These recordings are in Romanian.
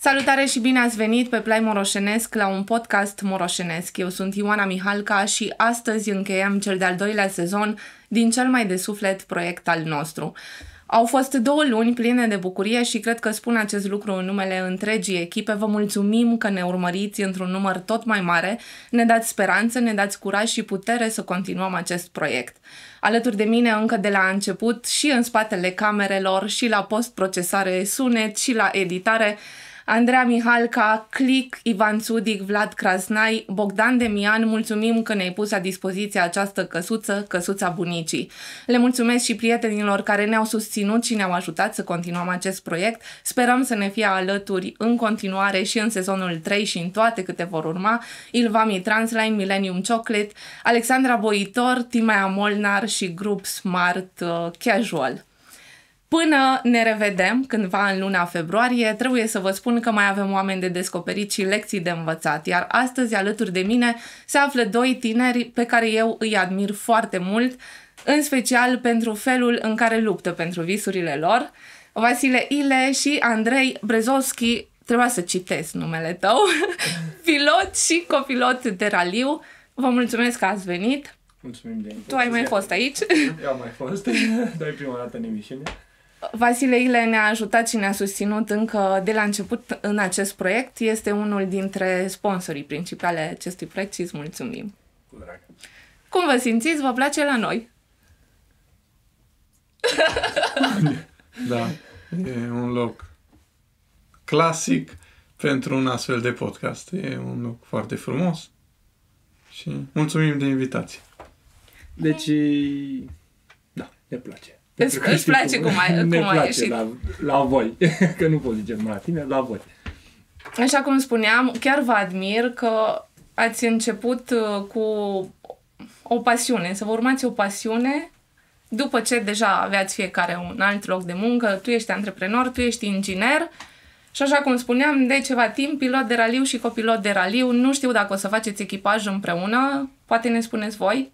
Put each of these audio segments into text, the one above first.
Salutare și bine ați venit pe Play Moroșenesc la un podcast moroșenesc. Eu sunt Ioana Mihalca și astăzi încheiem cel de-al doilea sezon din cel mai de suflet proiect al nostru. Au fost 2 luni pline de bucurie și cred că spun acest lucru în numele întregii echipe. Vă mulțumim că ne urmăriți într-un număr tot mai mare, ne dați speranță, ne dați curaj și putere să continuăm acest proiect. Alături de mine încă de la început și în spatele camerelor și la post-procesare sunet și la editare, Andreea Mihalca, Click, Ivan Sudic, Vlad Crasnai, Bogdan Demian, mulțumim că ne-ai pus la dispoziție această căsuță, căsuța bunicii. Le mulțumesc și prietenilor care ne-au susținut și ne-au ajutat să continuăm acest proiect. Sperăm să ne fie alături în continuare și în sezonul 3 și în toate câte vor urma. Ilvami Transline, Millennium Chocolate, Alexandra Boitor, Timea Molnar și Grup Smart Casual. Până ne revedem cândva în luna februarie, trebuie să vă spun că mai avem oameni de descoperit și lecții de învățat, iar astăzi alături de mine se află 2 tineri pe care eu îi admir foarte mult, în special pentru felul în care luptă pentru visurile lor. Vasile Ile și Andrei Brezovski, trebuia să citesc numele tău, pilot și copilot de raliu. Vă mulțumesc că ați venit. Mulțumim de Tu ai mai fost aici? Eu am mai fost, dar e prima dată în emisiune. Vasile Ile ne-a ajutat și ne-a susținut încă de la început în acest proiect. Este unul dintre sponsorii principale ai acestui proiect și îți mulțumim. Cu drag. Cum vă simțiți? Vă place la noi? Da, e un loc clasic pentru un astfel de podcast. E un loc foarte frumos și mulțumim de invitație. Deci, da, ne place. Îți place cum ai ieșit. La voi, că nu pot zice la tine, la voi. Așa cum spuneam, chiar vă admir că ați început cu o pasiune, să vă urmați o pasiune după ce deja aveați fiecare un alt loc de muncă. Tu ești antreprenor, tu ești inginer și așa cum spuneam, de ceva timp, pilot de raliu și copilot de raliu. Nu știu dacă o să faceți echipaj împreună, poate ne spuneți voi.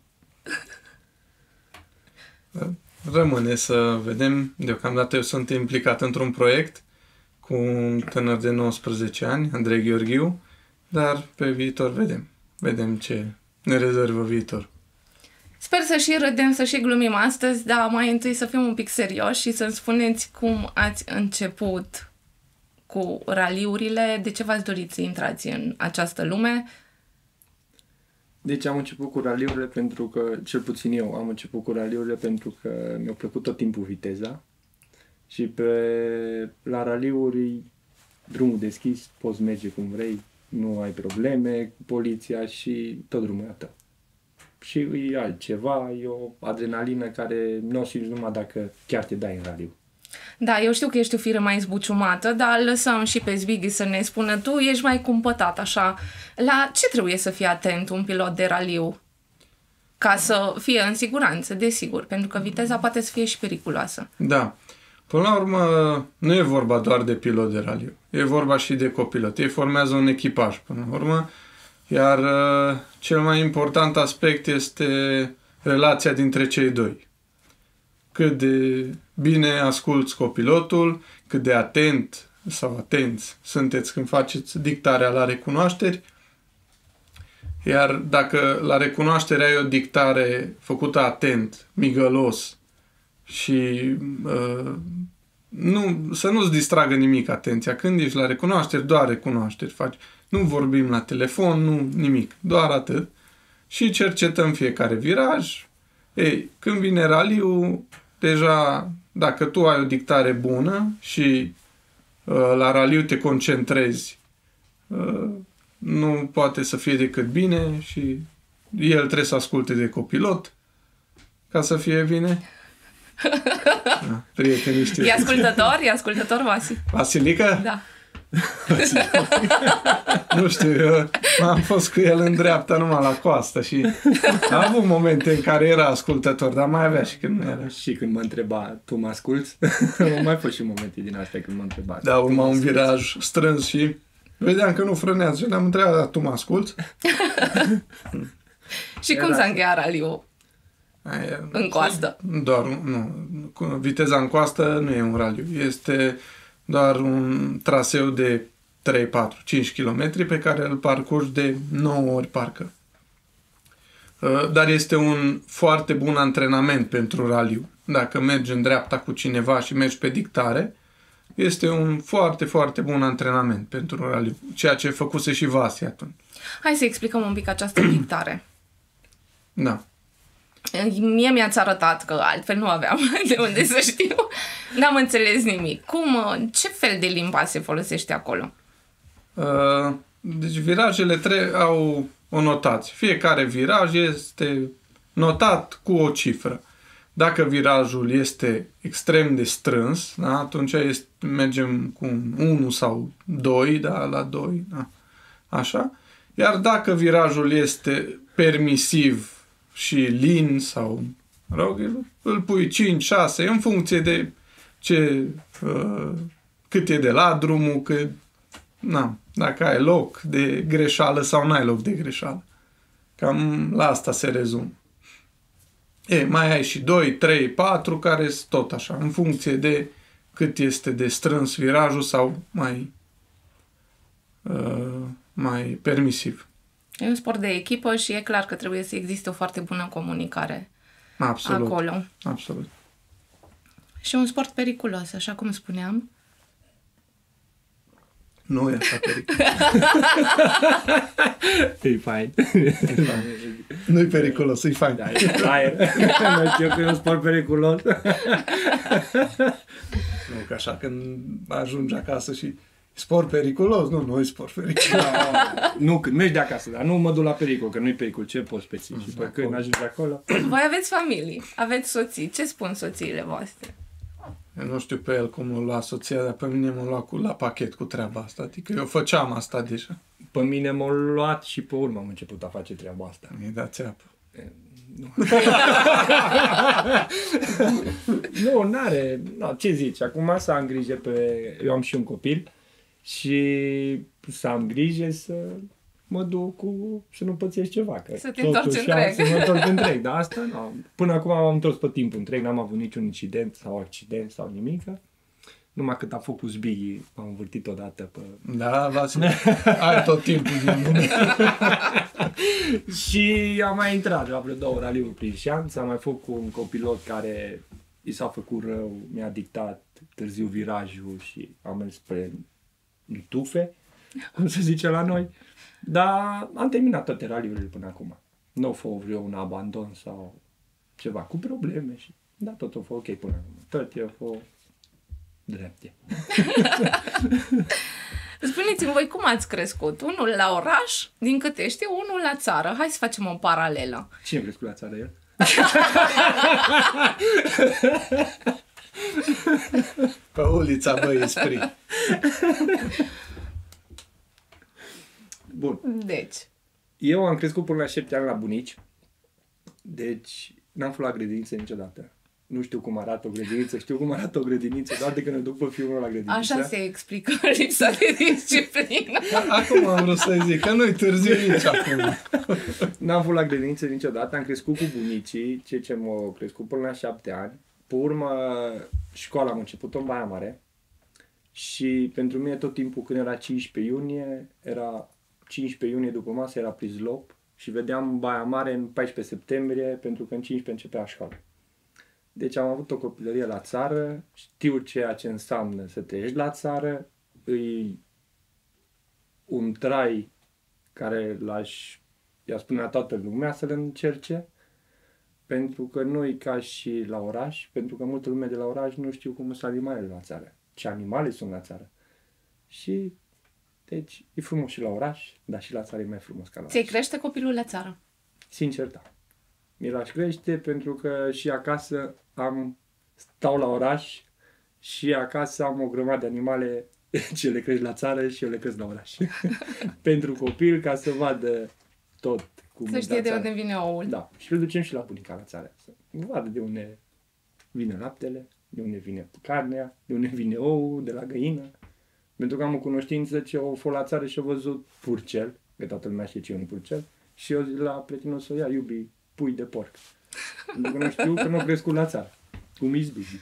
Rămâne să vedem. Deocamdată eu sunt implicat într-un proiect cu un tânăr de 19 ani, Andrei Gheorghiu, dar pe viitor vedem. Vedem ce ne rezervă viitor. Sper să și râdem, să și glumim astăzi, dar mai întâi să fim un pic serioși și să-mi spuneți cum ați început cu raliurile, de ce v-ați dorit să intrați în această lume. Deci am început cu raliurile pentru că, cel puțin eu, am început cu raliurile pentru că mi-a plăcut tot timpul viteza și la raliuri drumul deschis, poți merge cum vrei, nu ai probleme cu poliția și tot drumul e a tău. Și e altceva, e o adrenalină care nu o simți numai dacă chiar te dai în raliu. Da, eu știu că ești o fire mai zbuciumată, dar lăsăm și pe Zvighi să ne spună, tu ești mai cumpătat, așa. La ce trebuie să fie atent un pilot de raliu? Ca să fie în siguranță, desigur, pentru că viteza poate să fie și periculoasă. Da. Până la urmă, nu e vorba doar de pilot de raliu. E vorba și de copilot. Ei formează un echipaj până la urmă, iar cel mai important aspect este relația dintre cei doi. Cât de bine asculți copilotul, cât de atent sau atenți sunteți când faceți dictarea la recunoașteri, iar dacă la recunoaștere ai o dictare făcută atent, migălos și să nu-ți distragă nimic atenția. Când ești la recunoașteri, doar recunoașteri faci. Nu vorbim la telefon, nu nimic, doar atât. Și cercetăm fiecare viraj. Ei, când vine raliul, deja, dacă tu ai o dictare bună și la raliu te concentrezi, nu poate să fie decât bine și el trebuie să asculte de copilot ca să fie bine. Da, prietenii știu. E ascultător, Vasi? Vasilica? Da. Nu știu, eu am fost cu el în dreapta numai la coastă și a avut momente în care era ascultător, dar mai avea și când nu era. Și când mă întreba, tu mă asculți? Mai fost și momente din astea când mă întreba. Da, urma un viraj strâns și vedeam că nu frânează și ne-am întrebat, dar tu mă asculți? Și cum s-a încheiat raliul? În coastă? Doar, nu. Viteza în coastă nu e un raliu. Este doar un traseu de 3, 4, 5 km pe care îl parcurgi de 9 ori parcă. Dar este un foarte bun antrenament pentru raliu. Dacă mergi în dreapta cu cineva și mergi pe dictare, este un foarte, foarte bun antrenament pentru raliu. Ceea ce făcuse și Vasi atunci. Hai să explicăm un pic această dictare. Da. Mie mi-ați arătat că altfel nu aveam de unde să știu. N-am înțeles nimic. Ce fel de limba se folosește acolo? Deci virajele au o notație. Fiecare viraj este notat cu o cifră. Dacă virajul este extrem de strâns, da, atunci mergem cu un 1 sau 2, da, la 2, da, așa. Iar dacă virajul este permisiv și lin sau, mă rog, îl pui 5, 6, în funcție de cât e de la drumul, dacă ai loc de greșeală sau n-ai loc de greșeală. Cam la asta se rezumă. Mai ai și 2, 3, 4 care sunt tot așa, în funcție de cât este de strâns virajul sau mai permisiv. E un sport de echipă și e clar că trebuie să existe o foarte bună comunicare Absolut. acolo. Absolut. Și un sport periculos, așa cum spuneam. Nu e așa periculos. E fain. Nu e periculos, e fain. Da, e aer. Nu știu că e un sport periculos. Nu, că așa când ajungi acasă și sport periculos, nu e sport periculos. Nu, când mergi de acasă, dar nu mă duc la pericol, că nu-i pericol, ce poți peți? Și pe când ajungi acolo... Voi aveți familii, aveți soții. Ce spun soțiile voastre? Eu nu știu pe el cum o lua soția, dar pe mine m-a luat la pachet cu treaba asta. Adică eu făceam asta deja. Pe mine m-a luat și pe urmă am început a face treaba asta. Mi-ai dat țeapă. Nu. Nu, n-are... No, ce zici? Acum să am grijă eu am și un copil și să am grijă să mă duc să nu pățești ceva. Că să te întorci întreg. Să mă întorc întreg, dar asta nu. Până acum m-am întors pe timpul întreg, n-am avut niciun incident sau accident sau nimic. Numai cât a făcut zbighi, m-am învârtit odată pe... Da, ai tot timpul din lume. Și am mai intrat la vreo 2 raliuri prin șanț, am mai făcut cu un copilot care i s-a făcut rău, mi-a dictat târziu virajul și am mers spre tufe, cum se zice la noi. Dar am terminat toate raliurile până acum. Nu a fost un abandon sau ceva cu probleme. Dar tot a fost ok până acum. Tot a fost drepte. Spuneți-mi voi cum ați crescut? Unul la oraș, din câte știu, unul la țară. Hai să facem o paralelă. Cine a crescut la țară, el? Pe ulița Băii Spri. Bun. Deci. Eu am crescut până la 7 ani la bunici. Deci n-am fost la grădiniță niciodată. Nu știu cum arată o grădiniță, știu cum arată o grădiniță, doar de când ne duc pe fiul meu la grădiniță. Așa se explică lipsa de disciplină. Acum am vrut să zic că nu-i târziu nici acum. N-am fost la grădiniță niciodată, am crescut cu bunicii, cei ce m-au crescut până la 7 ani. Pe urmă, școala am început în Baia Mare și pentru mine tot timpul când era 15 iunie după masă era prizlop și vedeam Baia Mare în 14 septembrie pentru că în 15 începea școala. Deci am avut o copilărie la țară, știu ceea ce înseamnă să trăiești la țară, îi un trai care i-a spune la toată lumea să le încerce, pentru că nu e ca și la oraș, pentru că multă lume de la oraș nu știu cum sunt animalele la țară, ce animale sunt la țară. Și deci e frumos și la oraș, dar și la țară e mai frumos ca la oraș. Ți-ai crește copilul la țară? Sincer, da. Mi l-aș crește pentru că și acasă stau la oraș și acasă am o grămadă de animale ce le cresc la țară și eu le cresc la oraș. Pentru copil, ca să vadă tot cum să știe de unde vine oul. Da. Și îl ducem și la bunica la țară. Să vadă de unde vine laptele, de unde vine carnea, de unde vine ou, de la găină. Pentru că am o cunoștință ce o fost la țară și a văzut purcel, că toată lumea știe ce e un purcel, și eu zic la prietenul să ia, iubi, pui de porc. Pentru că nu știu că nu a crescut la țară. Cum e Zbighi?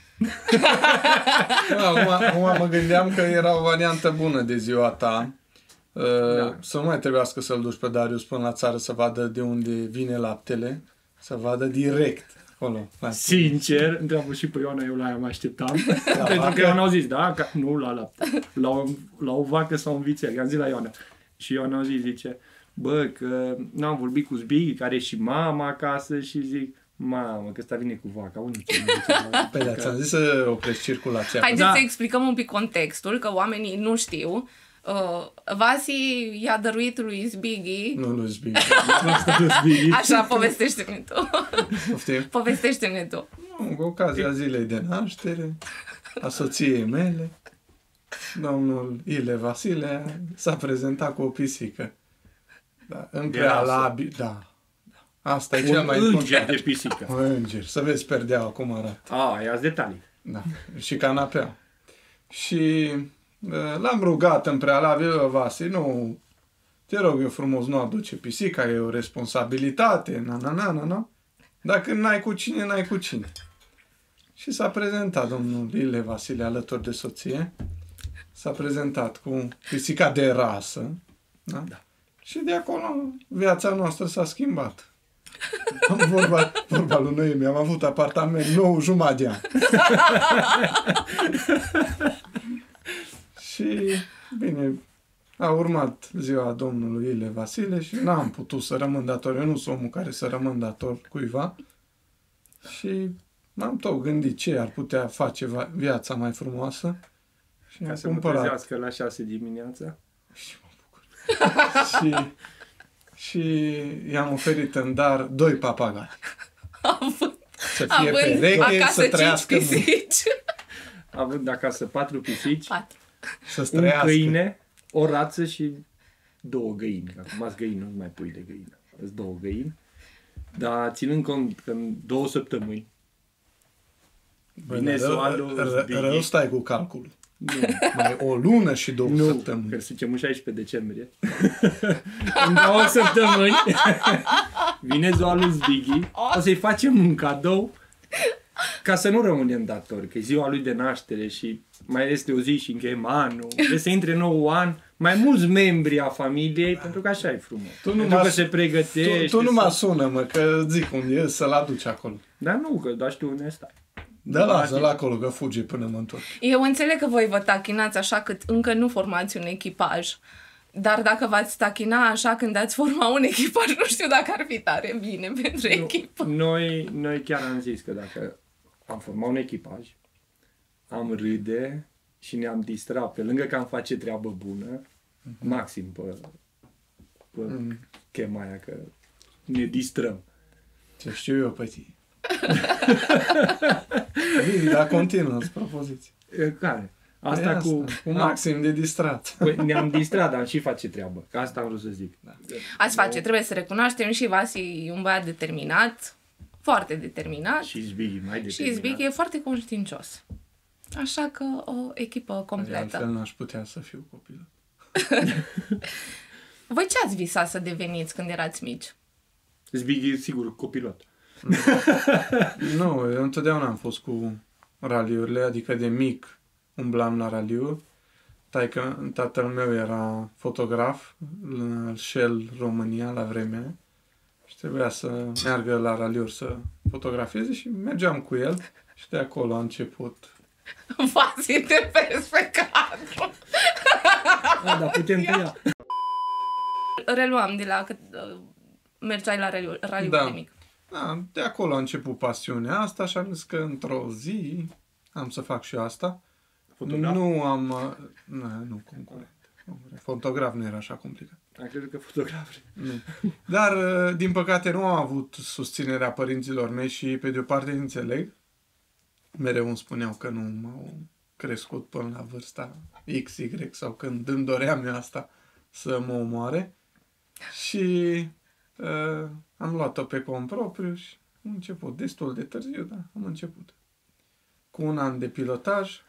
Acum mă gândeam că era o variantă bună de ziua ta. Să nu mai trebuiască să-l duci pe Darius până la țară să vadă de unde vine laptele, să vadă direct acolo. Sincer, întreabă și pe Ioana, eu la aia mă așteptam. Pentru că Ioana au zis, da, nu la lapte, la o vacă sau un vițel. I-am zis la Ioana. Și Ioana au zis, zice, bă, că n-am vorbit cu Zbighi, care e și mama acasă și zic, mamă, că ăsta vine cu vaca, unde ce Păi da, ți-am zis să oprești circulația. Haideți să explicăm un pic contextul, că oamenii nu știu. Vasi i-a dăruit lui Zbighi. Nu lui Zbighi. Așa, povestește-ne tu. Poftim? Povestește-ne tu. Cu ocazia zilei de naștere a soției mele, domnul Ile Vasile s-a prezentat cu o pisică. Da, în prealabil, da. Asta e cel mai important. înger de pisică. Un înger. Să vezi perdeaua cum arată. Ia-ți detalii. Da. Și canapea. Și l-am rugat în prealabil, Vasi, nu, te rog eu frumos, nu aduce pisica, e o responsabilitate, na. Dacă n-ai cu cine, n-ai cu cine. Și s-a prezentat domnul Ile Vasile alături de soție. S-a prezentat cu pisica de rasă. Da? Da. Și de acolo viața noastră s-a schimbat. Vorba lui Noemi, am avut apartament nou jumătate de an. Și, bine, a urmat ziua domnului Ile Vasile și n-am putut să rămân dator. Eu nu sunt omul care să rămân dator cuiva. Și m-am tot gândit ce ar putea face viața mai frumoasă. Și ca am să cumpărat. mă trezească la 6 dimineața. Și mă bucur. și i-am oferit în dar 2 papagali. Să fie pereche, să trăiască pisici. Având acasă 4 pisici, 4. Să un câine, o rață și 2 găini. Acum azi găini, nu mai pui de găină. Sunt 2 găini. Dar ținând cont că în 2 săptămâni vine soarul rău stai cu calculul. Nu. Mai o lună și 2 săptămâni. Nu, că suntem în 16 decembrie. În 2 săptămâni vine ziua lui Zbighi. O să-i facem un cadou ca să nu rămânem datori, că e ziua lui de naștere și mai este o zi și încheiem anul. Trebuie să intre nou an, mai mulți membri a familiei, pentru că așa e frumos. Pentru că se pregătește. Tu nu mă sună, mă, că zic unde e să-l aduci acolo. Dar nu, că da știu unde stai. Da, lasă-l acolo, că fuge până mă întorc. Eu înțeleg că voi vă tachinați așa cât încă nu formați un echipaj. Dar dacă v-ați tachina așa când ați forma un echipaj, nu știu dacă ar fi tare bine pentru echipă. Noi chiar am zis că dacă am format un echipaj, am râde și ne-am distrat. Pe lângă că am face treabă bună, maxim pe chema aia, că ne distrăm. Ce știu eu pe tine. Dar continuă-ți propoziție. Care? Asta cu maxim de distrat. Păi ne-am distrat, dar și face treabă. Că asta am vrut să zic. Da. Ați face, trebuie să recunoaștem, și Vasi e un băiat determinat, foarte determinat. Și Zbighi mai determinat. Și Zbighi e foarte conștiincios. Așa că o echipă completă. Altfel n-aș putea să fiu copil. Voi ce ați visat să deveniți când erați mici? Zbighi, sigur, copilot. Nu, eu întotdeauna am fost cu raliurile, adică de mic umblam la raliuri. Tatăl meu era fotograf în Shell România la vremea și trebuia să meargă la raliuri să fotografieze și mergeam cu el și de acolo a început. Vasi, te vezi pe cadru. Dar putem tăia. Reluam de la că mergeai la raliuri de mic. Da, de acolo a început pasiunea asta și am zis că într-o zi am să fac și eu asta. Fotograf? Nu am... Nu, concurent. Fotograf nu era așa complicat. Am crezut că fotograf. Nu. Dar, din păcate, nu am avut susținerea părinților mei și, pe de o parte, înțeleg. Mereu îmi spuneau că nu m-au crescut până la vârsta X, Y sau când îmi doream eu asta să mă omoare. Și am luat-o pe cont propriu și am început destul de târziu, dar am început. Cu 1 an de pilotaj,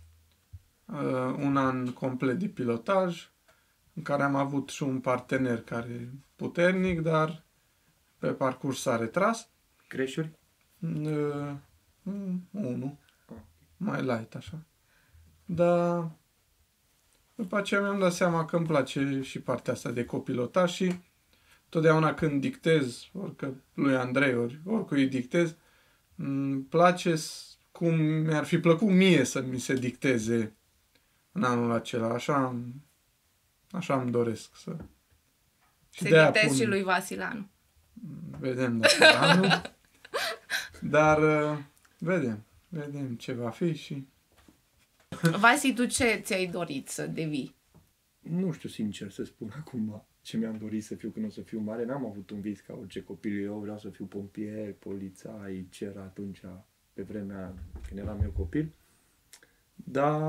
1 an complet de pilotaj, în care am avut și un partener care puternic, dar pe parcurs s-a retras. Creșuri? 1. Mai light, așa. Dar după aceea mi-am dat seama că îmi place și partea asta de copilotaj și totdeauna când dictez, orică lui Andrei, oricui dictez, îmi place cum mi-ar fi plăcut mie să mi se dicteze în anul acela. Așa îmi doresc să... Și să dictezi și lui Vasilanu. Vedem dacă anul. Dar vedem ce va fi și... Vasi, tu ce ți-ai dorit să devii? Nu știu sincer să spun acum ce mi-am dorit să fiu când o să fiu mare. N-am avut un vis ca orice copil. Eu vreau să fiu pompier, polițai, ce era atunci, pe vremea când eram eu copil. Dar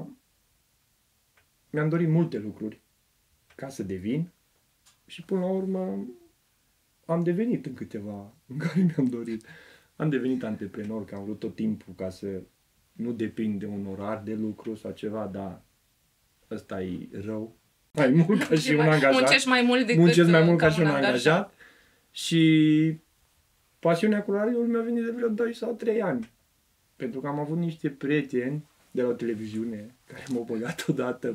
mi-am dorit multe lucruri ca să devin și până la urmă am devenit în câteva în care mi-am dorit. Am devenit antreprenor, că am vrut tot timpul ca să nu depind de un orar de lucru sau ceva, dar ăsta e rău. Mai mult ca și un angajat. Muncești mai mult decât Muncesc mai mult ca și un angajat. angajat. Și pasiunea cu raliul mi-a venit de vreo 2 sau 3 ani. Pentru că am avut niște prieteni de la televiziune care m-au băgat odată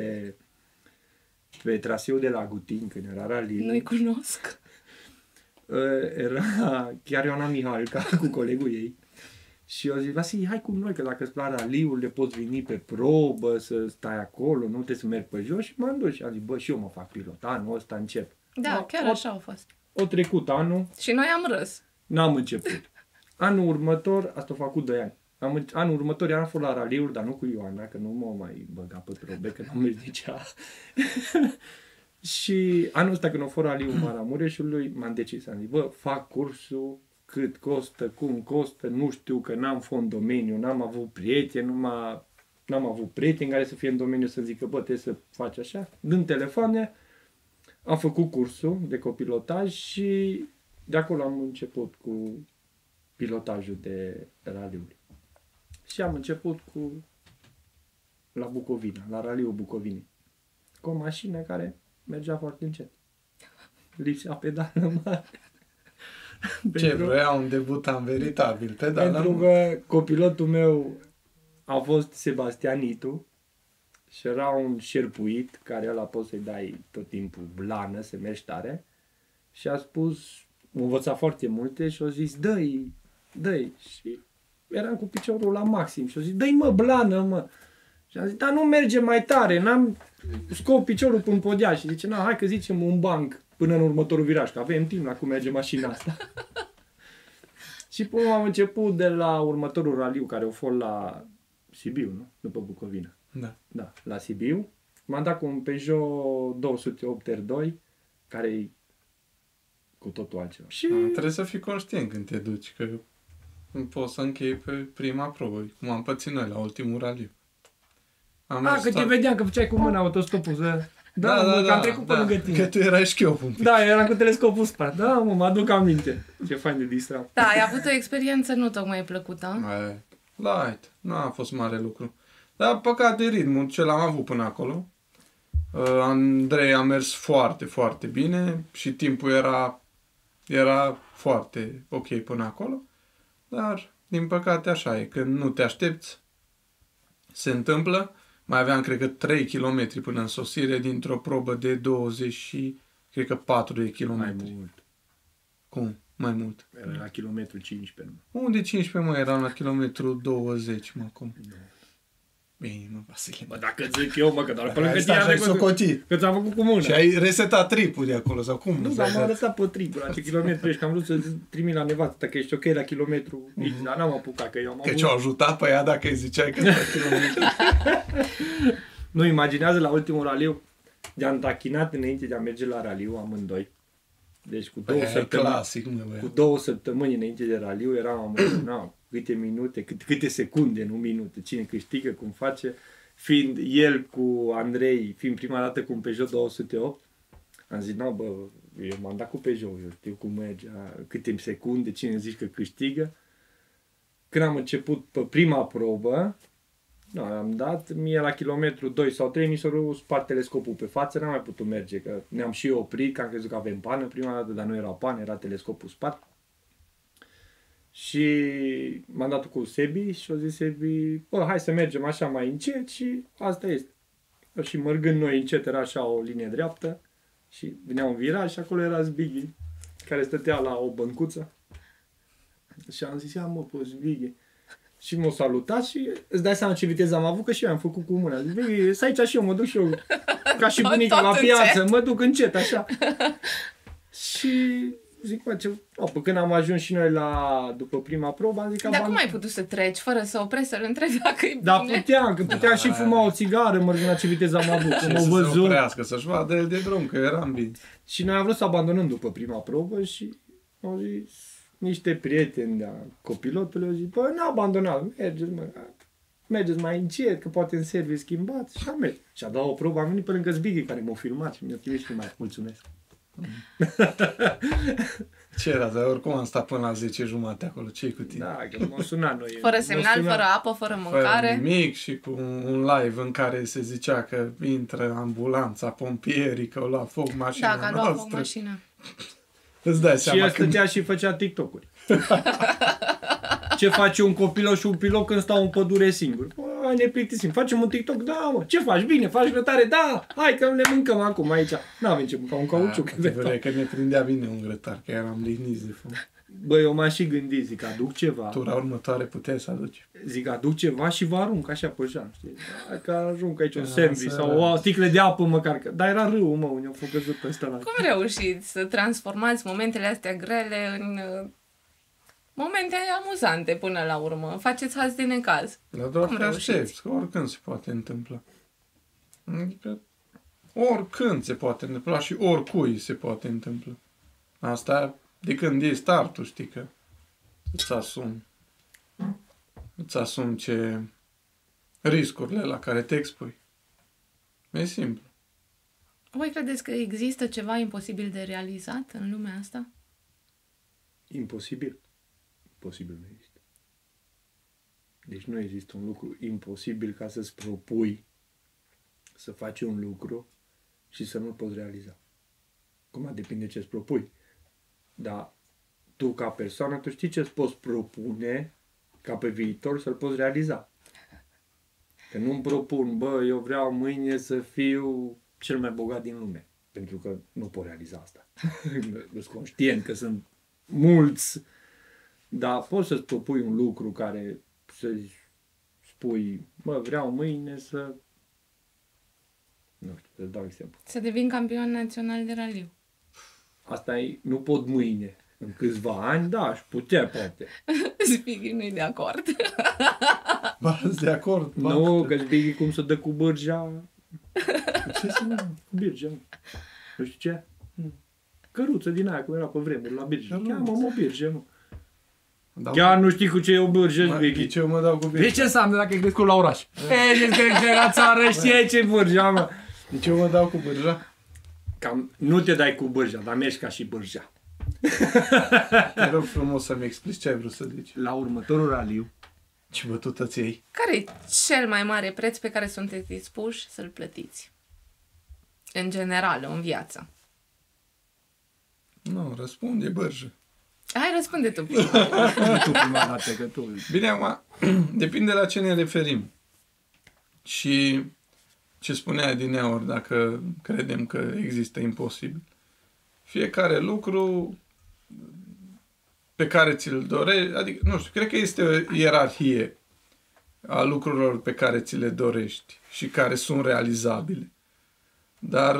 pe traseul de la Gutin, când era raliul. Nu-i cunosc. Era chiar Ioana Mihalca cu colegul ei. Și eu zic, Vasile, hai cu noi, că dacă îți plac raliurile, poți veni pe probă, să stai acolo, nu trebuie să mergi pe jos. Și m-am dus și am zis, bă, și eu mă fac pilot, anul ăsta încep. Da, chiar așa a fost. O trecut anul, Și noi am râs. n-am început. Anul următor, asta a făcut 2 ani. Anul următor i-am fost la raliuri, dar nu cu Ioana, că nu mă mai băga pe probe, că n-am mers nici ea. Și anul ăsta când a fost raliul Maramureșului, m-am decis, am zis, bă, fac cursul, cât costă, cum costă, nu știu, că n-am fost în domeniu, n-am avut prieteni, n-am avut prieteni care să fie în domeniu să zică, bă, trebuie să faci așa. Dând telefoane, am făcut cursul de copilotaj și de acolo am început cu pilotajul de raliuri. Și am început la Bucovina, la raliul Bucovinei, cu o mașină care mergea foarte încet. Lipsea pedală mare. Ce vrea un debutant veritabil, pedală. Pentru că copilotul meu a fost Sebastian Itu și era un șerpuit care ăla poți să-i dai tot timpul blană, să mergi tare. Și a spus, m-a învățat foarte multe și a zis, dă-i. Și eram cu piciorul la maxim și a zis, dă-i mă blană, mă. Și am zis, dar nu merge mai tare, n-am scop piciorul până podea. Și zice, hai că zicem un banc până în următorul viraj, că avem timp la cum merge mașina asta. Și până am început de la următorul raliu, care a fost la Sibiu, nu? După Bucovina. Da, la Sibiu. M-am dat cu un Peugeot 208 R2, care e cu totul altceva. Și trebuie să fii conștient când te duci, că nu poți să închei pe prima probă, cum am pățit noi la ultimul raliu. că te vedeam că făceai cu mâna autostopul să... Da, că am trecut pe lângă tine. Că tu erai șchiop un pic. Da, eram cu telescopul spart. Da, mă aduc aminte. Ce fain de distrat. Da, ai avut o experiență nu tocmai plăcută. Light. Nu a fost mare lucru. Dar păcat de ritmul ce l-am avut până acolo. Andrei a mers foarte, foarte bine și timpul era foarte ok până acolo. Dar, din păcate, așa e. Când nu te aștepți, se întâmplă. Mai aveam, cred că, 3 km până în sosire dintr-o probă de 20 și, cred că, 4 de kilometri. Mai mult. Cum? Mai mult. Era la kilometru 15. Unde 15, mă? Eram la kilometru 20, mă, acum. Bine, mă, Vasile. Bă, dacă zic eu, mă, că doar pe lângă Asta tine ai socotit. că ți-am făcut cu mâna. Și ai resetat tripul de acolo, sau cum? Nu, dar m-am arătat pe tripul, la ce kilometru ești, că am vrut să trimit la nevastă, că ești ok la kilometru X, dar n-am apucat, că eu am avut... Că ce-o ajutat pe ea dacă îi ziceai că la kilometru. Nu, imaginează la ultimul raliu, de-am tachinat înainte de a merge la raliu, amândoi. Deci cu 2 săptămâni, clasic, cu 2 săptămâni înainte de raliu eram amândoi, câte minute, câte secunde, nu minute, cine câștigă, cum face, fiind el cu Andrei, fiind prima dată cu un Peugeot 208, am zis, bă, eu m-am dat cu Peugeot, eu știu cum merge, câte secunde, cine zici că câștigă. Când am început pe prima probă, am dat, mie la kilometru 2 sau 3 mi s-a spart telescopul pe față, n-am mai putut merge, că ne-am și oprit, că am crezut că avem pană prima dată, dar nu era pană, era telescopul spart. Și m-am dat cu Sebi și a zis Sebi, bă, hai să mergem așa mai încet și asta este. Și mărgând noi încet era așa o linie dreaptă și venea un viraj și acolo era Zbighi, care stătea la o băncuță. Și am zis, ia mă, pe Zbighi. Și m-a salutat și îți dai seama ce viteză am avut, că și eu am făcut cu mâna. Zic, Zbighi, stai aici și eu, mă duc și eu, ca și bunica la piață, mă duc încet, așa. Și zic, mă, ce... Pe când am ajuns și noi după prima probă, am zis... Dar cum ai putut să treci fără să oprești, să-l întrebi dacă e bine? Da, puteam și fuma o țigară, mărgând la ce viteză am avut. Și să se oprească, să-și vadă el de drum, că eram bine. Și noi am vrut să abandonăm după prima probă și au zis niște prieteni de copilotului, au zis, bă, nu abandonați, mergeți mai încet, că poate în serviciu schimbați. Și am mers. Și a doua probă am venit pe lângă Zbighi, care m-a filmat și mi-a trimis și mai mulțumesc. Ce era? Dar oricum am stat până la 10:30 acolo. Ce-i cu tine? Da, că m-a sunat noi. Fără semnal, fără apă, fără mâncare. Fără nimic și cu un live în care se zicea că intră ambulanța, pompierii, că o lua foc mașina noastră. Da, că a luat foc mașina. Îți dai și seama el stătea și făcea TikTok-uri. Ce face un copilot și un pilot când stau în pădure singur? Bă, ne plictisim. Facem un TikTok? Da, mă. Ce faci? Bine, faci grătare? Da! Hai că ne mâncăm acum aici. N-avem ce mânca, un cauciuc. Că ne prindea bine un grătar, că eram liniți de foc. Bă, eu m-am și gândit, zic, aduc ceva. Tura următoare puteai să aduci. Zic, aduc ceva și vă arunc așa pe geam, știi? Că arunc aici un sandwich sau o sticlă de apă măcar. Dar era râu, mă, unde au făcut pe ăsta. Cum reușiți să transformați momentele astea grele în momente amuzante până la urmă? Faceți haz de necaz. La doar te aștepți, că oricând se poate întâmpla. Adică oricând se poate întâmpla și oricui se poate întâmpla. Asta de când e startul, știi că îți asumi ce riscurile la care te expui. E simplu. Voi credeți că există ceva imposibil de realizat în lumea asta? Imposibil. Posibil nu există. Deci nu există un lucru imposibil ca să-ți propui să faci un lucru și să nu-l poți realiza. Cum depinde ce-ți propui. Dar tu ca persoană, tu știi ce-ți poți propune ca pe viitor să-l poți realiza. Că nu-mi propun, bă, eu vreau mâine să fiu cel mai bogat din lume. Pentru că nu pot realiza asta. Sunt conștient că sunt mulți. Dar poți să-ți propui un lucru care să-ți spui, bă, vreau mâine să... Nu știu, să-ți dau exemplu. Să devin campion național de raliu. Asta e, nu pot mâine. În câțiva ani, da, aș putea, poate. Zbighi nu-i de acord. Ba, sunt de acord. Nu, că Zbighi cum să dă cu bârja... Ce să nu? Cu birja. Nu știu ce? Căruță din aia, cum era pe vremuri, la birja. Cheamă-mă birja, mă. Chiar nu știi cu ce e o bârjă, Zbighi. Ce eu mă dau cu birja. Vezi ce înseamnă dacă ai crescut la oraș? Vezi că ești la țară, știi ce bârja, mă. De ce eu mă dau cu bârja? Cam nu te dai cu bârja, dar mergi ca și bârja. Te rog frumos să-mi explici ce ai vrut să zici. La următorul raliu. Ce bătută ți iei? Care e cel mai mare preț pe care sunteți dispuși să-l plătiți? În general, în viață. Nu, răspunde bârjă. Hai, răspunde tu. Bine, acum, depinde la ce ne referim. Și ce spunea adineauri, dacă credem că există imposibil. Fiecare lucru pe care ți-l dorești, adică, nu știu, cred că este o ierarhie a lucrurilor pe care ți le dorești și care sunt realizabile. Dar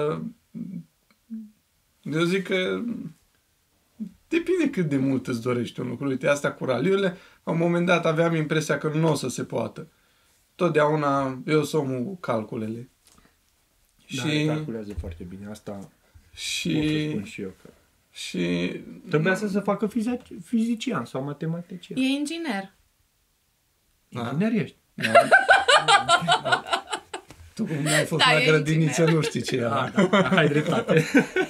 eu zic că depinde cât de mult îți dorești un lucru. Uite, asta cu raliurile, la un moment dat aveam impresia că nu o să se poată. Totdeauna eu sunt omul cu calculele. Da, și calculează foarte bine. Asta pot să spun și eu. Că... Și trebuia să se facă fizician sau matematician. E inginer. Inginer ești. Da. Tu cum n-ai fost la grădiniță, nu știi ce e. Ai dreptate.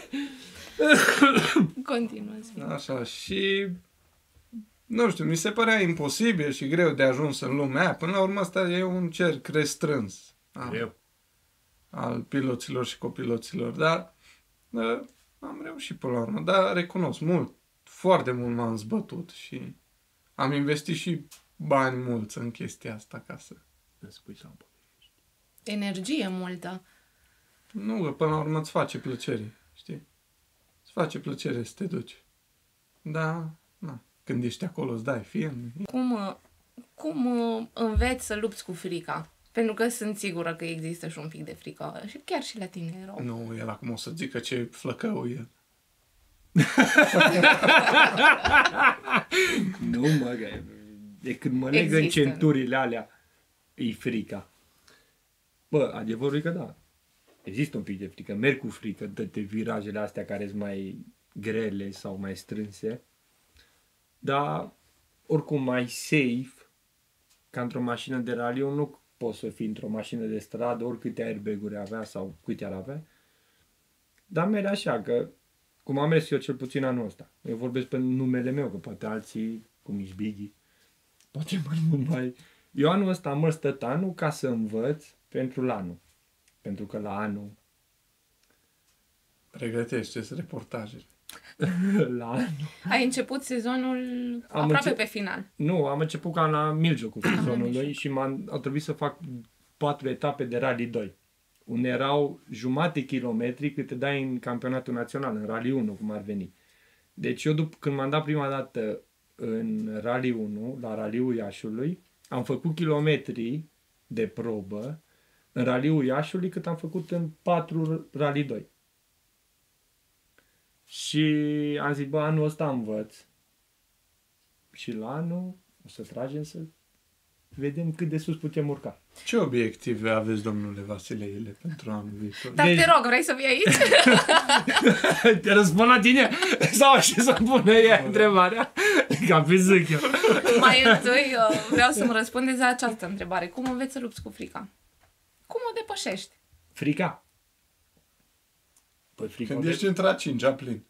Continuă. Așa, și nu știu, mi se părea imposibil și greu de ajuns în lumea aia. Până la urmă, asta e un cerc restrâns al piloților și copiloților. Dar am reușit până la urmă. Dar recunosc, foarte mult m-am zbătut și am investit și bani mulți în chestia asta ca să... Spui sau Energie multă. Nu, că până la urmă îți face plăcere, știi? Îți face plăcere să te duci. Da, na. Când ești acolo îți dai film. Cum înveți să lupți cu frica? Pentru că sunt sigură că există și un pic de frică. Și chiar și la tine e rău. Nu, el acum o să zică ce flăcău e. Nu, mă, de când mă leg în centurile alea, e frica. Bă, adevărul e că da. Există un pic de frică. Merg cu frică, dă-te virajele astea care sunt mai grele sau mai strânse. Dar, oricum, mai safe ca într-o mașină de raliu, nu poți să fii într-o mașină de stradă, oricâte airbag-uri avea sau câte ar avea. Dar merg așa, că cum am mers eu cel puțin anul ăsta. Eu vorbesc pe numele meu, că poate alții, cum ești Biggie, poate mai... Eu anul ăsta am mers tot anul ca să învăț pentru la anul. Pentru că la anul... Pregătește-ți reportajele. La anul... Ai început sezonul aproape pe final. Nu, am început cam la mijlocul sezonului și au trebuit să fac 4 etape de Rally 2. Unde erau jumate kilometri cât te dai în campionatul național, în Rally 1, cum ar veni. Deci eu, când m-am dat prima dată în Rally 1, la Rally-ul Iașului, am făcut kilometri de probă în Rally-ul Iașului cât am făcut în 4 Rally 2. Și am zis, bă, anul ăsta învăț. Și la anul o să tragem să vedem cât de sus putem urca. Ce obiective aveți, domnule Vasile Ile, pentru anul viitor? Dar te rog, vrei să vii aici? Te răspund la tine? Sau așa să pună ea întrebarea? Ca pe zic eu. Mai întâi vreau să-mi răspundeți la această întrebare. Cum înveți să lupți cu frica? Cum o depășești? Frica? Păi frica... Când ești între a 5-a plin.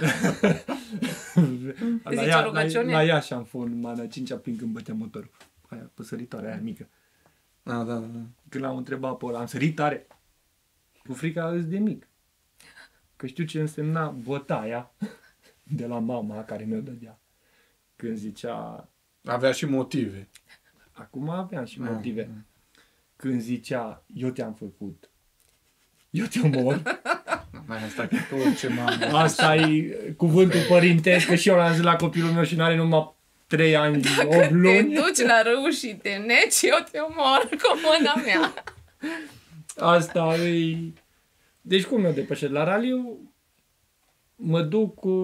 La Iași am fost numai la 5-a plin când bătea motorul. Aia, păsăritoarea aia mică. Da. Când l-am întrebat pe ăla, am sărit tare. Cu frica îs de mic. Că știu ce însemna bătaia de la mama care mi-o dădea. Când zicea... Avea și motive. Acum aveam și motive. Când zicea, eu te-am făcut, eu te omor. Mai asta că tot ce m-am... Asta e cuvântul părintesc, că și eu l-am zis la copilul meu și n-are numai 3 ani, 8 luni. Te duci la râu și te neci, eu te omor cu mâna mea. Asta e... Deci cum eu depășesc? La raliu mă duc cu...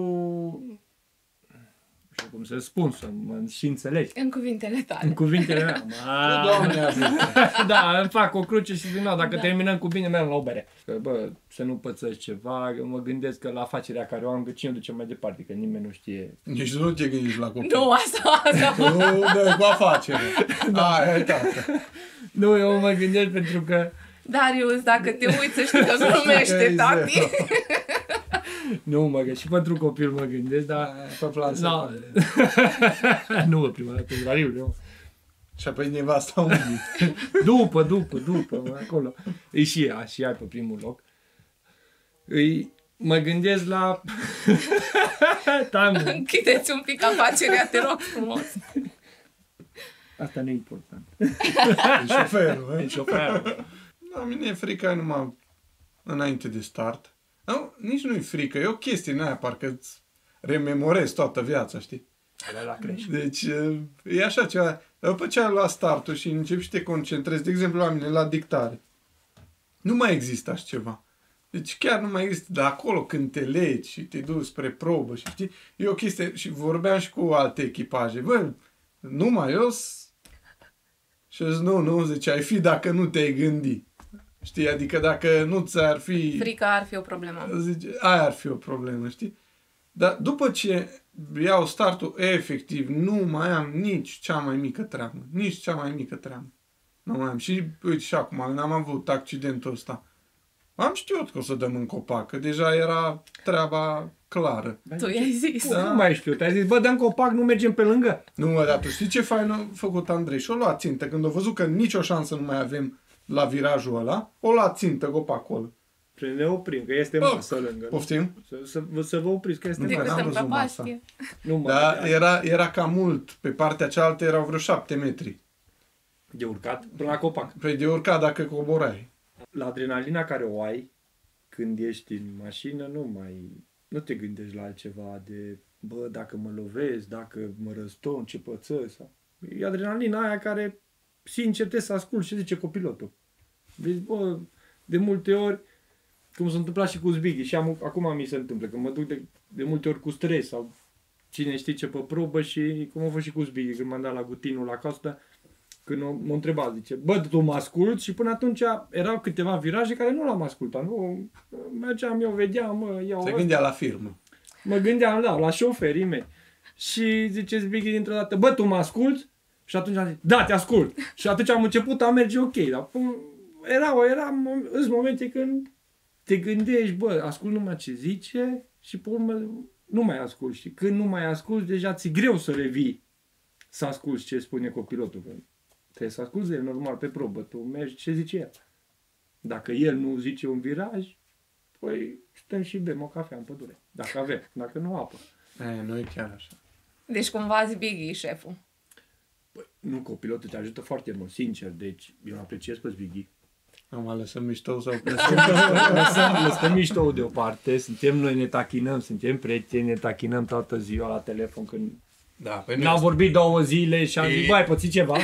Nu știu cum să spun, să mă și înțelegi. În cuvintele tale. În cuvintele mele. Da, îmi fac o cruce și zic, no, dacă terminăm cu bine, merg la o bere. Că, bă, să nu pățăși ceva, eu mă gândesc că la afacerea care o am, că cine duce mai departe, că nimeni nu știe. Nici nu te gândești la copii. Nu, asta. Nu, dă cu afacere. Ai, tată. Nu, eu mă gândesc pentru că... Darius, dacă te uiți, să știi că glumește, tati. Nu, că și pentru copil mă gândesc, dar... Pe plan da. Nu, prima dată, în raliul, eu. Și apoi nevasta unde? După, acolo. E și ea pe primul loc. Mă gândesc la... Închideți un pic afacerea, te rog frumos. Asta nu e important. E șoferul, E șoferul. La mine e frica numai înainte de start. Nu, nici nu e frică, e o chestie în aia, parcă îți rememorezi toată viața, știi? La crești. Deci e așa ceva. După ce ai luat startul și începi și te concentrezi, de exemplu la mine, la dictare, nu mai există așa ceva. Deci chiar nu mai există. Dar acolo când te legi și te duci spre probă și știi, e o chestie, și vorbeam și cu alte echipaje. Bă, numai eu și zic, nu, zice, ai fi dacă nu te-ai gândi. Știi, adică dacă nu ți-ar fi... Frica ar fi o problemă. Zice, aia ar fi o problemă, știi? Dar după ce iau startul, efectiv, nu mai am nici cea mai mică treabă. Nici cea mai mică treabă. Nu mai am. Și, uite, și acum, am avut accidentul ăsta. Am știut că o să dăm în copac, că deja era treaba clară. Tu i-ai zis. Da. Nu mai știu, ai zis, bă, dăm copac, nu mergem pe lângă. Nu, mă, dar tu știi ce fain a făcut Andrei? Și-o luat țintă. Când a văzut că nicio șansă nu mai avem la virajul ăla, o luat țintă copacul ăla. Și ne oprim, că este masă lângă. Poftim? Să vă opriți, că este Decât masă. în văzut prăpastie. Nu mai Da, era cam mult. Pe partea cealaltă erau vreo 7 metri. de urcat până la copac. Păi de urcat dacă coborai. La adrenalina care o ai când ești în mașină, nu te gândești la altceva de, bă, dacă mă lovesc, dacă mă răstorn, ce pățăs. E adrenalina aia care, sincer, trebuie să asculti ce zice copilotul. Deci, bă, de multe ori, cum s-a întâmplat și cu Zbighi, și acum mi se întâmplă, că mă duc de multe ori cu stres sau cine știe ce pe probă și cum a fost și cu Zbighi, când m-am dat la Gutinul la Costa, când m-a întrebat, zice, bă, tu mă asculti? Și până atunci erau câteva viraje care nu l-am ascultat. Nu, mergeam, eu vedeam, iau Se ăsta. gândea la firmă. Mă gândeam, da, la șoferii mei. Și zice Zbighi dintr-o dată, bă, tu mă asculti? Și atunci am zis, da, te ascult. Și atunci am început a merge ok. Dar în momente când te gândești, bă, ascult numai ce zice și pe urmă nu mai ascult. Și când nu mai ascult, deja ți-e greu să revii să asculti ce spune copilotul. Trebuie să asculti de el normal pe probă. Tu mergi ce zice el. Dacă el nu zice un viraj, păi stăm și bem o cafea în pădure. Dacă avem. Dacă nu, apă. Nu e chiar așa. Deci cumva Zbighi, șeful. Păi, nu, copilotul te ajută foarte mult, sincer. Deci eu apreciez pe Zbighi. Am ales mișto sau Lăsăm mișto deoparte. Suntem noi, ne tachinăm, suntem prieteni, ne tachinăm toată ziua la telefon când Da, pe n-am vorbit 2 zile și am zis, bă, ai pățit ceva?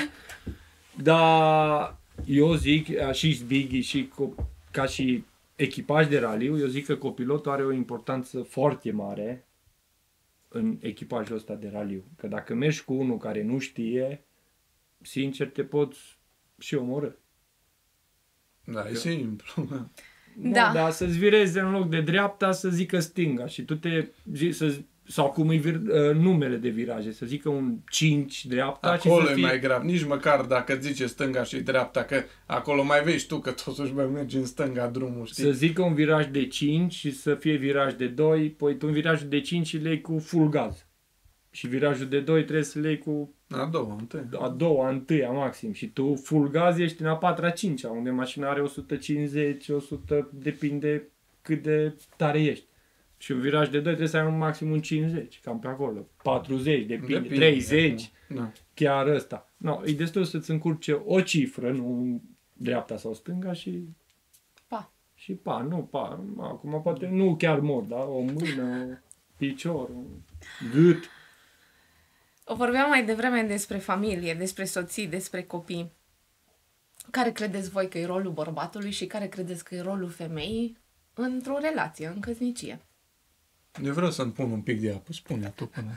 Dar eu zic, și Zbighi și ca și echipaj de raliu, eu zic că copilotul are o importanță foarte mare în echipajul ăsta de raliu. Că dacă mergi cu unul care nu știe, sincer te poți și omorâ. Da, e simplu. Da. Dar să-ți vireze în loc de dreapta să zică stânga și tu sau cum numele de viraje, să zică un 5 dreapta Acolo și să e fie... mai grav. Nici măcar dacă zice stânga și dreapta, că acolo mai vezi tu că totuși mai mergi în stânga drumul, știi? Să zică un viraj de 5 și să fie viraj de 2, păi tu în virajul de 5 îl iei cu full gaz. Și virajul de 2 trebuie să-l iei cu A doua, întâi. a doua, a întâia maxim. Și tu full gaz ești în a patra, a cincea, unde mașina are 150, 100, depinde cât de tare ești. Și un viraj de 2 trebuie să ai un maxim un 50, cam pe acolo. 40, depinde 30, Da. chiar ăsta. No, e destul să-ți încurce o cifră, nu dreapta sau stânga și... Pa. Și nu, acum poate nu chiar mor, da? O mână, un picior, un gât. Vorbeam mai devreme despre familie, despre soții, despre copii. Care credeți voi că e rolul bărbatului și care credeți că e rolul femeii într-o relație, în căsnicie? Eu vreau să-mi pun un pic de apă, spune tu până.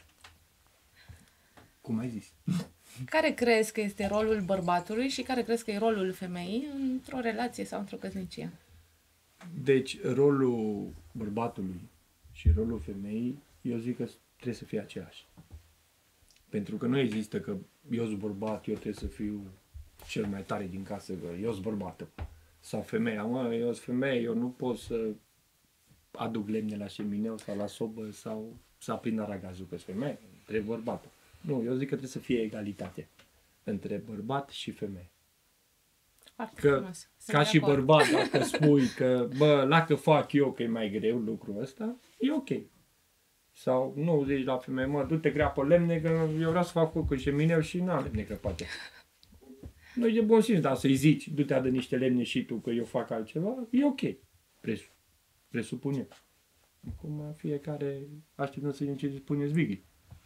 Cum ai zis? Care crezi că este rolul bărbatului și care crezi că e rolul femeii într-o relație sau într-o căsnicie? Deci, rolul bărbatului și rolul femeii, eu zic că trebuie să fie același. Pentru că nu există că eu sunt bărbat, eu trebuie să fiu cel mai tare din casă, că eu sunt bărbată. Sau femeia, eu sunt femeie, eu nu pot să aduc lemne la șemineu sau la sobă sau să aprind aragazul, că sunt femeie, trebuie bărbată. Nu, eu zic că trebuie să fie egalitate între bărbat și femeie. Foarte Că, frumos. Sunt ca de și acord. bărbat, dacă spui că, bă, dacă fac eu că e mai greu lucrul ăsta, e ok. Sau nu zici la femeie, mă, du-te creapă lemne, că eu vreau să fac foc în șemineu și n-am lemne crăpate. Nu e de bun simț, dar să-i zici, du-te adă niște lemne și tu că eu fac altceva, e ok. Presupun eu. Acum fiecare așteptăm să vedem ce spune Zbighi.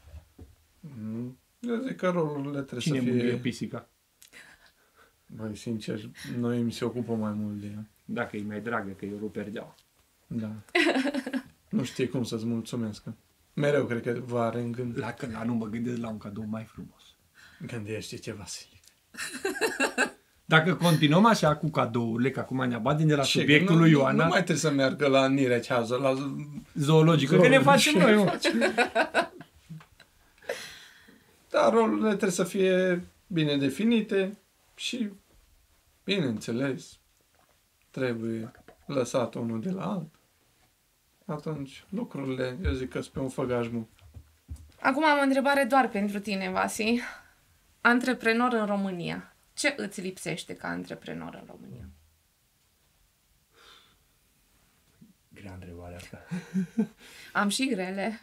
Eu zic că rolurile trebuie Cine să mângâie fie... pisica? Băi, sincer, noi mi se ocupă mai mult de ea. Dacă e mai dragă, că eu rup perdeaua. Da. Nu știe cum să-ți mulțumească. Mereu cred că vă are în gând. La nu mă gândesc la un cadou mai frumos. Gândește-te, Vasile. Dacă continuăm așa cu cadourile, că acum ne abatem de la Și subiectul că lui nu Ioana, mai trebuie să meargă la Nirecează, la... zoologică, că ne facem noi, mă. Dar rolurile trebuie să fie bine definite și, bineînțeles, trebuie lăsat unul de la altul. Atunci, lucrurile, eu zic că sunt pe un făgaș bun. Acum am o întrebare doar pentru tine, Vasi. Antreprenor în România. Ce îți lipsește ca antreprenor în România? întrebarea asta. Am și grele.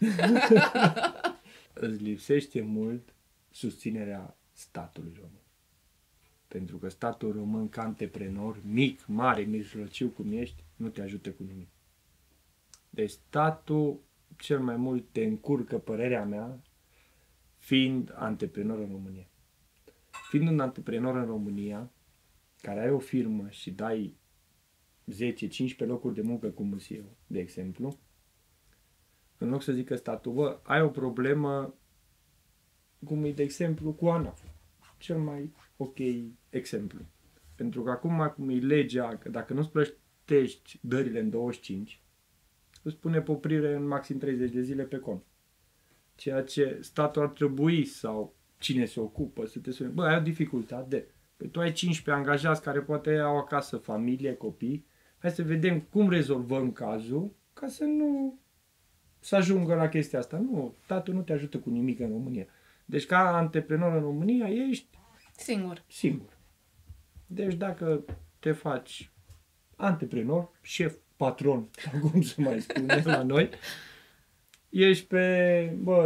Îți lipsește mult susținerea statului român. Pentru că statul român, ca antreprenor, mic, mare, mijlociu cum ești, nu te ajută cu nimic. Deci statul cel mai mult te încurcă, părerea mea, fiind antreprenor în România. Fiind un antreprenor în România, care ai o firmă și dai 10-15 locuri de muncă, cum sunt eu, de exemplu, în loc să zică statul, bă, ai o problemă, cum e de exemplu cu ANAF, cel mai ok exemplu. Pentru că acum, cum e legea, că dacă nu-ți plătești dările în 25, îți pune poprire în maxim 30 de zile pe cont. Ceea ce statul ar trebui, sau cine se ocupă, să te sune, bă, ai o dificultate. Păi tu ai 15 angajați care poate au acasă familie, copii, hai să vedem cum rezolvăm cazul ca să ajungă la chestia asta. Nu, statul nu te ajută cu nimic în România. Deci ca antreprenor în România ești singur. Deci dacă te faci antreprenor, șef, patron, sau cum se mai spune la noi, ești pe, bă,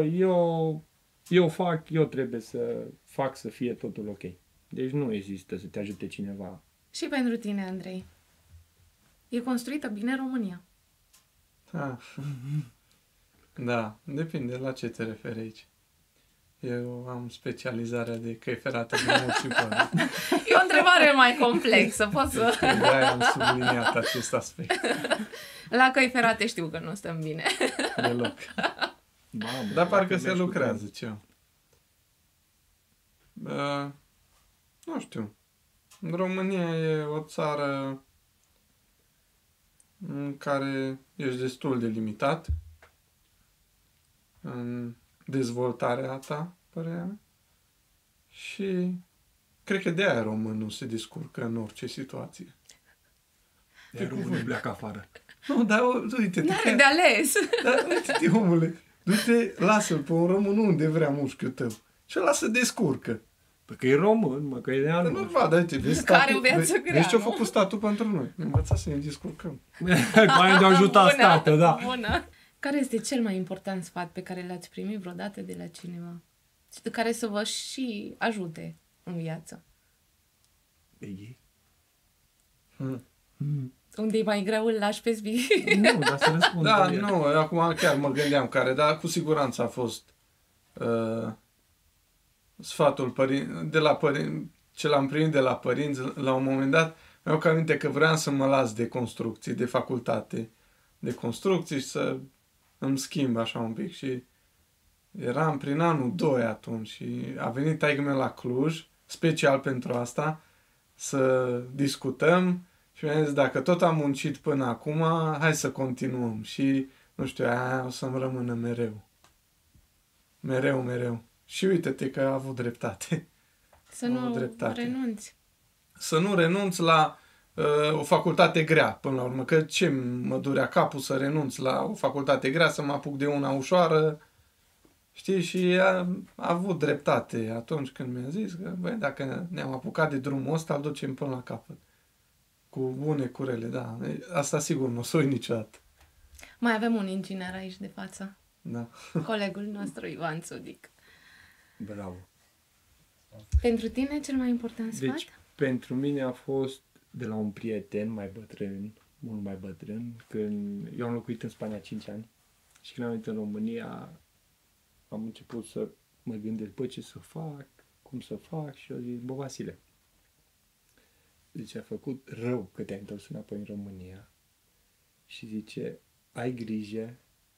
eu trebuie să fac să fie totul ok. Deci nu există să te ajute cineva. Și pentru tine, Andrei. E construită bine România. Da, depinde la ce te referi aici. Eu am specializarea de căi ferate de mult și până. E o întrebare mai complexă, pot să... De-aia am subliniat acest aspect. La căi ferate știu că nu stăm bine. Deloc. Mamă, Dar parcă se lucrează ceva. Nu știu. România e o țară în care ești destul de limitat în dezvoltarea ta, părerea mea. Și cred că de aia românul se descurcă în orice situație. De românul pleacă afară. Nu, dar uite-te. N-are de ales. Dar uite-te, omule. Du-te, lasă-l pe un român unde vrea mușchiul tău. Și ăla se descurcă. Păi că e român, mă, că e de anul. Nu vadă, uite, vezi Care statul, o viață grea, vezi ce-a nu? făcut statul pentru noi. Ne învăța să ne descurcăm. Mai de ajutat Bună, statul, da. Bună. Care este cel mai important sfat pe care l-ați primit vreodată de la cineva? Și care să vă și ajute în viață? Ei. Unde e mai greu, îl lași pe zbi. Nu, dar să răspund. Da, nu, acum chiar mă gândeam care, dar cu siguranță a fost sfatul de la părinți, ce l-am primit de la părinți la un moment dat. Mi-au că aminte că vreau să mă las de construcții, de facultate de construcții și să îmi schimb așa un pic și eram prin anul 2 atunci și a venit taică-meu la Cluj, special pentru asta, să discutăm și mi-a zis, dacă tot am muncit până acum, hai să continuăm și, nu știu, aia o să-mi rămână mereu. Mereu. Și uite-te că a avut dreptate. Să nu renunți. Să nu renunț la o facultate grea, până la urmă. Că ce mă durea capul să renunț la o facultate grea, să mă apuc de una ușoară. Știi? Și a avut dreptate atunci când mi-a zis că, băi, dacă ne-am apucat de drumul ăsta, îl ducem până la capăt. Cu bune, cu rele, da. Asta sigur nu o să uit niciodată. Mai avem un inginer aici de față. Da. Colegul nostru, Ivan Țudic. Bravo. Pentru tine, cel mai important sfat? Deci, pentru mine a fost de la un prieten mai bătrân, mult mai bătrân, când eu am locuit în Spania 5 ani și când am venit în România am început să mă gândesc, bă, ce să fac, cum să fac și eu zic, bă, Vasile, zice, a făcut rău că te-ai întors înapoi în România și zice, ai grijă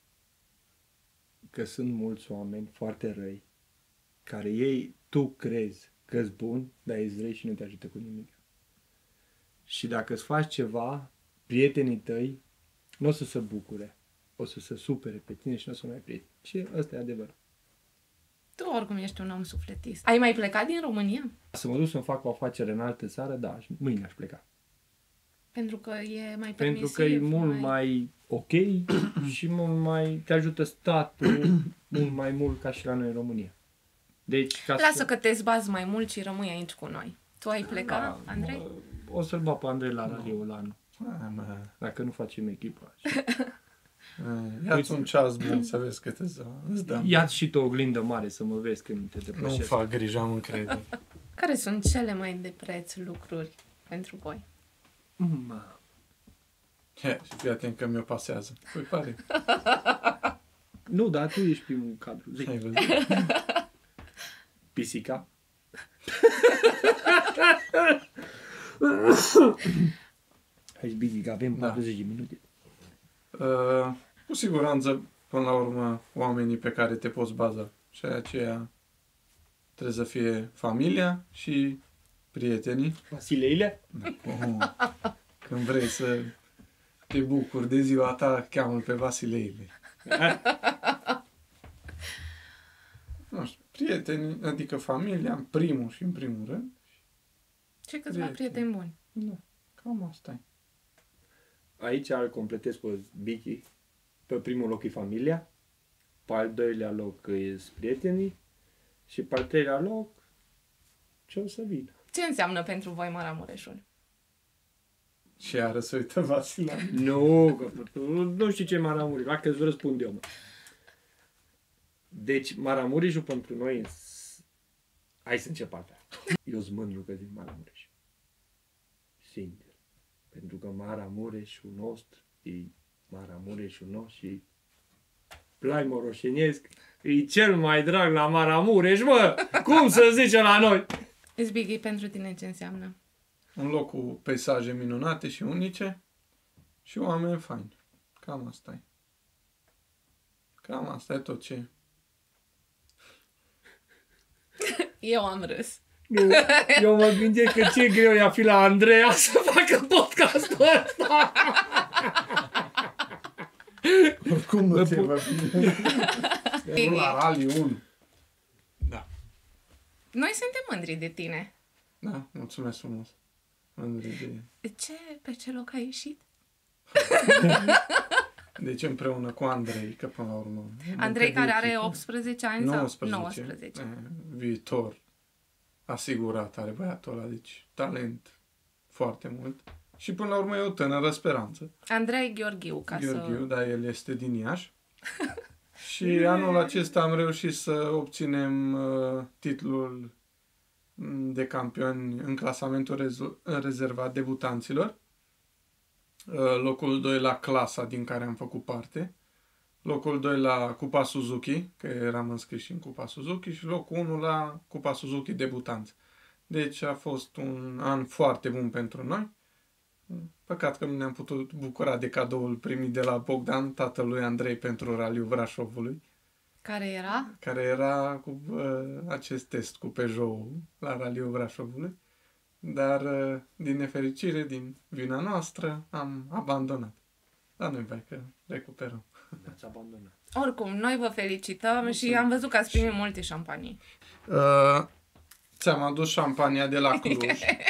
că sunt mulți oameni foarte răi care tu crezi că-s bun, dar ești răi și nu te ajută cu nimic. Și dacă îți faci ceva, prietenii tăi nu o să se bucure, o să se supere pe tine și nu o să mai prieteni. Și ăsta e adevărat. Tu oricum ești un om sufletist. Ai mai plecat din România? Să mă duc să-mi fac o afacere în altă țară, da, mâine aș pleca. Pentru că e mai permisiv. Pentru că e mult mai ok și mult mai te ajută statul mult mai mult ca și la noi în România. Deci, lasă că te zbazi mai mult și rămâi aici cu noi. Tu ai plecat, Andrei? O să-l bat pe Andrei la raliul la anul. Dacă nu facem echipa. Ia-ți un ceas bun să vezi câte îți dăm. Ia-ți și tu o oglindă mare să mă vezi când te depășești. Nu fac griji, am încredere. Care sunt cele mai de preț lucruri pentru voi? Și fii atent că mi-o pasează. Păi pare. Nu, dar tu ești primul cadru. Zic. Ai văzut? Pisica. Hai bine, că avem 40 de minute. Cu siguranță, până la urmă, oamenii pe care te poți baza. Și aceea trebuie să fie familia și prietenii. Vasileile? Când vrei să te bucuri de ziua ta, cheamă-l pe Vasileile. Nu știu, prietenii, adică familia, în primul și în primul rând. Și câțiva prieteni buni. Da, cam asta e. Aici îl completez pe Vicky. Pe primul loc e familia, pe al doilea loc e prietenii și pe al treilea loc ce o să vină. Ce înseamnă pentru voi Maramureșul? Și iară să uită Vasile. Nu, că nu știu ce Maramureș, dacă îți răspund eu, mă. Deci, Maramureșul pentru noi, hai să încep partea. Eu sunt mândru că din Maramureș. Sincer. Pentru că Maramureșul nostru e Maramureșul nostru și Plai Moroșenesc e cel mai drag la Maramureș, mă! Cum să zice la noi? Zbighi, pentru tine ce înseamnă? Un loc cu peisaje minunate și unice și oameni faini. Cam asta e. Cam asta e tot ce... Eu am râs. Nu, eu mă gândesc că ce greu i-a fi la Andreea să facă podcastul ăsta. Oricum nu ți-e va fi. La Rally 1. Da. Noi suntem mândri de tine. Da, mulțumesc frumos. Mândri de... Pe ce loc ai ieșit? Deci împreună cu Andrei, că până la urmă... Andrei care are 18 ani 19. sau 19? Viitor asigurat are băiatul ăla, deci talent foarte mult. Și până la urmă e o tânără speranță. Andrei Gheorghiu, dar el este din Iași. Și anul acesta am reușit să obținem titlul de campioni în clasamentul rezervat debutanților. Locul 2 la clasa din care am făcut parte. Locul 2 la Cupa Suzuki, că eram înscris și în Cupa Suzuki, și locul 1 la Cupa Suzuki debutanți. Deci a fost un an foarte bun pentru noi. Păcat că nu ne-am putut bucura de cadoul primit de la Bogdan, tatălui Andrei, pentru Raliul Brașovului. Care era? Care era cu acest test cu Peugeot la Raliul Brașovului. Dar, din nefericire, din vina noastră, am abandonat. Dar nu-i bai că recuperăm. Ne-ați abandonat. Oricum, noi vă felicităm și am văzut că ați primit multe șampanii. Ți-am adus șampania de la Cluj.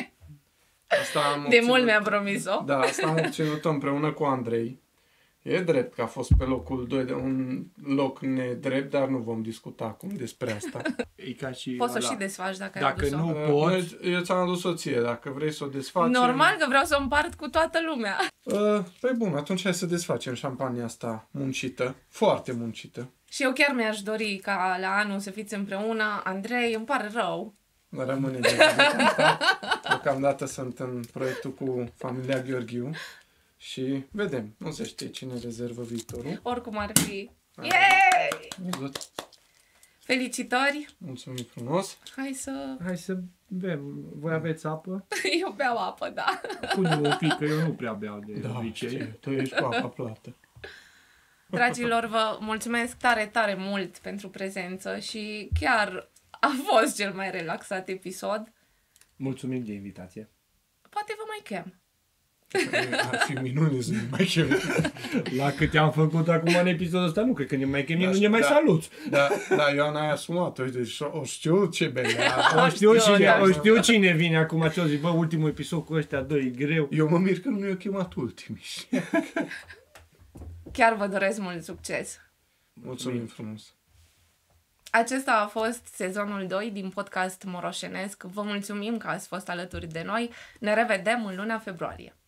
De mult mi-a promis-o. Da, asta am obținut-o împreună cu Andrei. E drept că a fost pe locul 2 de un loc nedrept, dar nu vom discuta acum despre asta. E ca și poți să o și desfaci dacă ai dacă adus-o. nu poți... Eu ți-am adus-o ție, dacă vrei să o desfacem... Normal că vreau să o împart cu toată lumea. Păi bun, atunci hai să desfacem șampania asta muncită, foarte muncită. Și eu chiar mi-aș dori ca la anul să fiți împreună. Andrei, îmi pare rău. Rămâne de asta. Deocamdată sunt în proiectul cu familia Gheorghiu și vedem, nu se știe cine rezervă viitorul. Oricum ar fi. Yay! Văzut. Felicitări! Mulțumim frumos! Hai să bem. Voi aveți apă? Eu beau apă, da. Pune-mă un pic, că eu nu prea beau de obicei. Tu ești cu apa plată. Dragilor, vă mulțumesc tare, tare mult pentru prezență și chiar a fost cel mai relaxat episod. Mulțumim de invitație. Poate vă mai chem. Ar fi minune să ne mai chem. La câte am făcut acum în episodul ăsta, nu cred că ne mai chem, nu ne mai saluți. Da, eu n-ai asumat, uite, o știu ce bine. O știu cine vine acum, ce-o zic, bă, ultimul episod cu ăștia doi, e greu. Eu mă mir că nu i-a chemat ultimii. Chiar vă doresc mult succes. Mulțumim frumos. Acesta a fost sezonul 2 din podcast Moroșenesc. Vă mulțumim că ați fost alături de noi. Ne revedem în luna februarie.